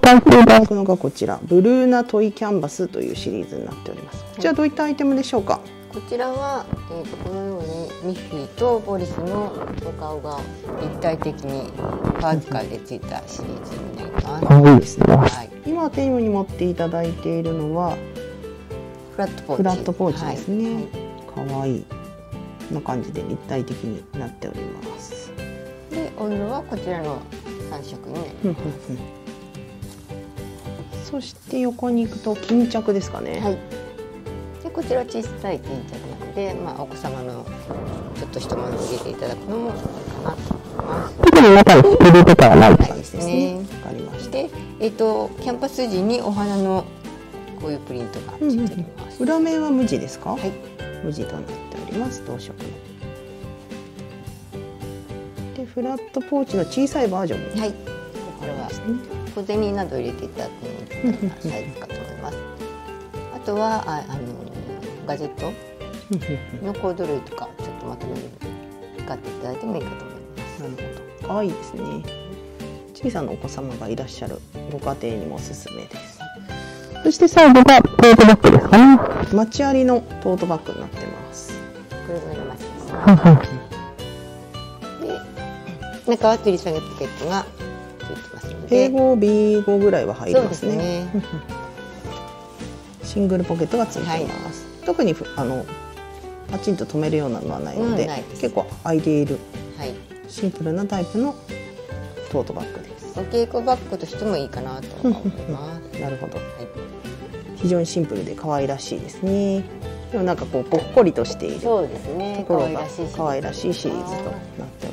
のがこちらブルーナトイキャンバスというシリーズになっております。こちらどういったアイテムでしょうか？ こちらは、このようにミッフィーとボリスのお顔が立体的にパーツカーでついたシリーズになります。 かわいいですね。はい、今手に持っていただいているのはフラットポーチですね。かわいい。こんな感じで立体的になっております。 で、お色はこちらの3色になります。 そして横に行くと巾着ですかね。 はい。でこちら小さい巾着なので、お子様のちょっと一物を入れていただくのもいいかなと思います。 特に中にスピードとかはないですね。わかりました。 で、キャンパス地にお花のこういうプリントがついております。 裏面は無地ですか？はい。 無地となっております。同色の。でフラットポーチの小さいバージョンも。 はい。これは小銭など入れていただくのにサイズかと思います。あとはガジェットのコード類とかちょっとまとめに使っていただいてもいいかと思います。 なるほど。可愛いですね。小さなお子様がいらっしゃるご家庭にもおすすめです。そして最後がトートバッグですかね。街ありのトートバッグになってます。 これが街ですね。で、中は吊り下げポケットがついてますので、 英語 B5 ぐらいは入りますね。 そうですね。 シングルポケットがついてます。特にパチンと留めるようなのはないので、結構空いているシンプルなタイプのトートバッグです。 お稽古バッグとしてもいいかなと思います。 なるほど。非常にシンプルで可愛らしいですね。でもなんかこうぽっこりとしているところが可愛らしいシリーズとなって